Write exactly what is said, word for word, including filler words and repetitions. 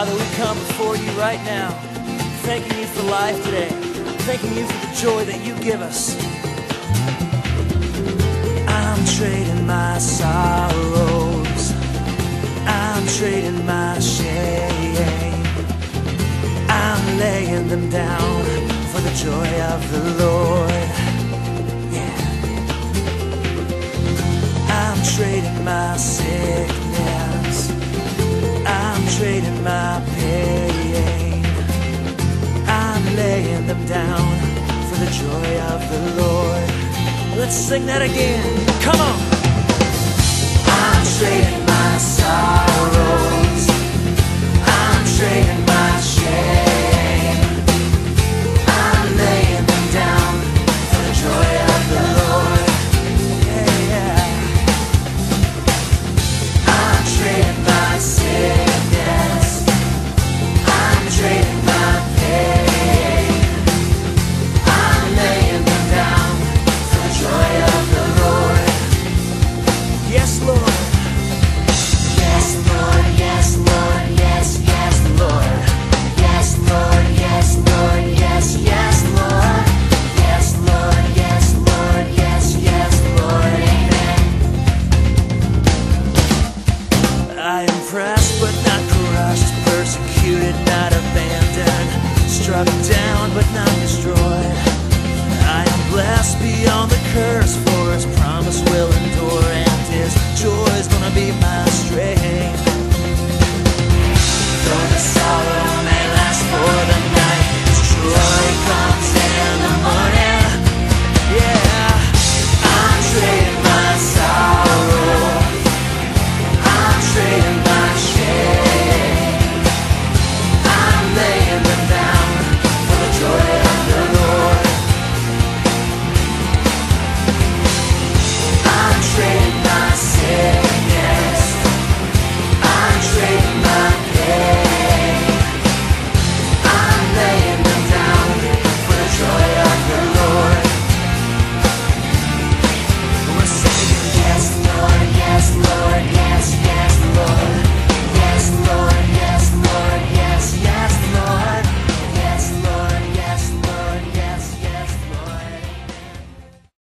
Father, we come before you right now, thanking you for life today, thanking you for the joy that you give us. I'm trading my sorrows, I'm trading my shame, I'm laying them down for the joy of the Lord. Yeah. I'm trading my sickness, I'm trading my pain, I'm laying them down for the joy of the Lord. Let's sing that again. Come on. I'm trading my sorrows, I'm trading my shame, I'm laying them down for the joy of the Lord. Yeah, yeah. I'm trading my sickness, I'm trading my pain, I'm laying them down for the joy of the Lord. Yes, Lord. Yes, Lord, yes, Lord, yes, yes, Lord. Yes, Lord, yes, Lord, yes, yes, Lord. Yes, Lord, yes, Lord, yes, yes, Lord. Amen. I am pressed but not crushed, persecuted, not abandoned, struck down but not destroyed. I am blessed beyond the curse, for his promise will